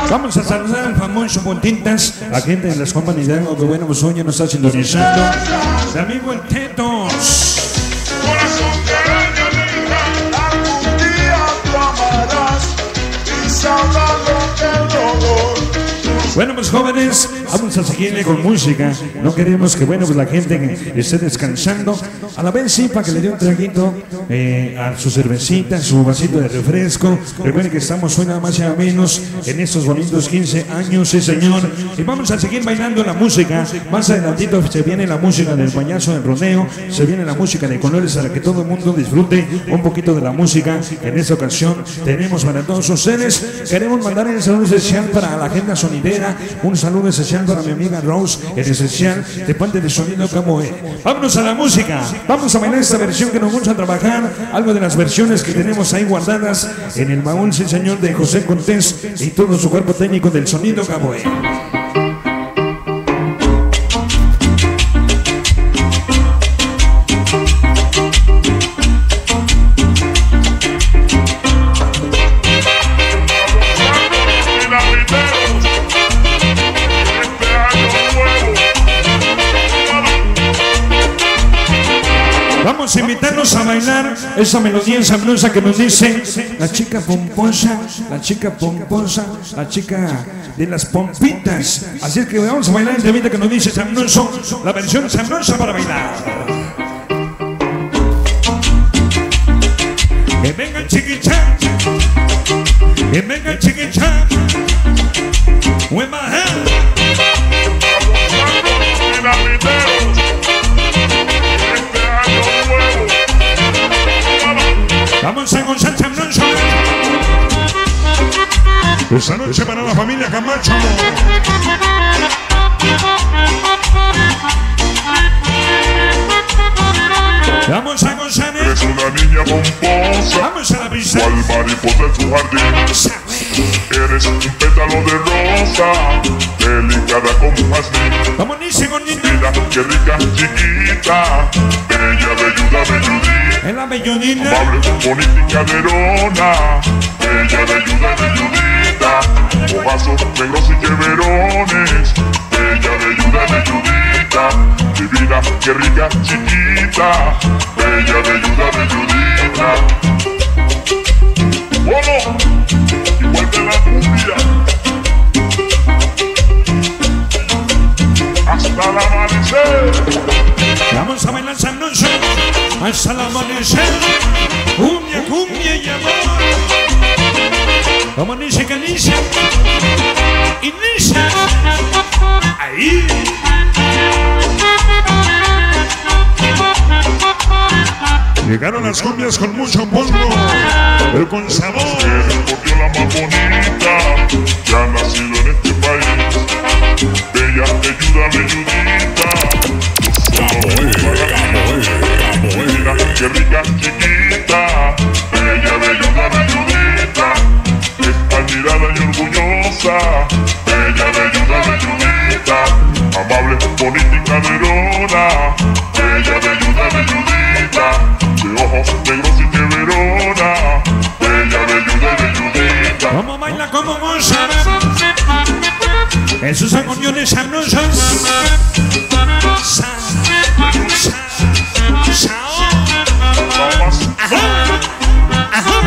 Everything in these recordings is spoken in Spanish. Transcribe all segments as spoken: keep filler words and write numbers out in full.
Vamos a saludar al famoso Puntitas, a gente de las compañías que bueno, pues hoy ya nos está sintonizando. El amigo el Tetos. Corazón de araña negra, algún día tú amarás y sabrás lo que es dolor. Bueno, pues jóvenes, vamos a seguirle con música. No queremos que, bueno, pues la gente esté descansando. A la vez sí, para que le dé un traguito eh, a su cervecita, su vasito de refresco. Recuerden que estamos hoy nada más y nada menos en estos bonitos quince años, sí señor. Y vamos a seguir bailando la música. Más adelantito se viene la música del payaso del rodeo. Se viene la música de colores para que todo el mundo disfrute un poquito de la música. En esta ocasión tenemos para todos ustedes. Queremos mandar un saludo especial para la agenda sonidera. Un saludo especial para mi amiga Rose, en especial de parte de Sonido Caboe. Vámonos a la música. Vamos a bailar esta versión que nos gusta trabajar. Algo de las versiones que tenemos ahí guardadas en el baúl, sí señor, de José Cortés y todo su cuerpo técnico del Sonido Caboe. Vamos a invitarnos a bailar esa melodía sabrosa que nos dice la chica pomposa, la chica pomposa, la chica de las pompitas. Así es que vamos a bailar el temita que nos dice sabroso, la versión sabrosa para bailar. Que venga el chiquichán, que venga el chiquichán, with my hand. Vamos a gozar sabroso. Esta noche para la familia Camacho. Vamos a gozar. Eres una niña pomposa. Vamos a la pista. Cual mariposa en su jardín. Eres un pétalo de rosa, delicada como un jazmín. Vamos, dice gordita. Mira qué rica, chiquita, bella, velluda, belludita. En la belludita. Amable, bonita y caderona, bella, velluda, belludita. Ojazos negros y cheverones, bella, velluda, belludita. Divina, qué rica, chiquita, bella, velluda, belludita. ¡Bueno! Igual de la cumbia hasta el amanecer. Vamos a bailar sabroso hasta el amanecer. Cumbia, cumbia y amor. Como dice que dice y dice ahí. Llegaron las cumbias con mucho polvo, pero con sabor. Eres porque la más bonita que ha nacido en este país. Bella, velluda, belludita. Mira qué rica, chiquita, bella, velluda, belludita. Es admirada y orgullosa, bella, velluda, belludita. Amable, bonita y caderona, bella, velluda, belludita. De ojos negros y cheverona, bella, velluda, belludita. Como baila, como goza, esos acordeones sabrosos. Sa, sa, sa, ajá, ajá.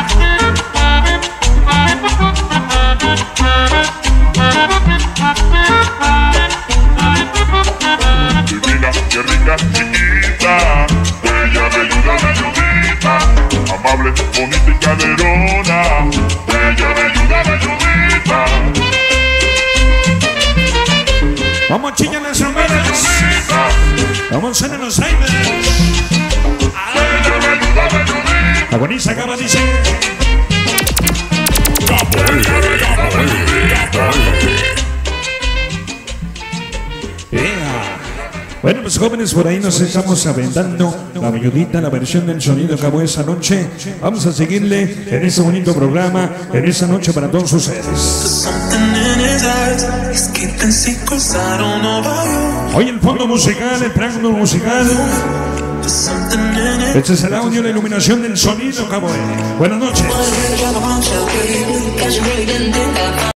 Divina, qué rica, chiquita, bella, velluda, belludita. Amable, bonita y caderona, bella, velluda, belludita. Vamos a chillar las romeras. Vamos a hacer los aires. Bella, velluda, belludita. La bonita acaba dice. Yeah. Bueno, pues jóvenes, por ahí nos estamos aventando la belludita, la versión del Sonido acabó esa noche. Vamos a seguirle en este bonito programa, en esta noche para todos ustedes. Hoy el fondo musical, el preámbulo musical. Este es el audio, la iluminación del Sonido Caboe. Buenas noches.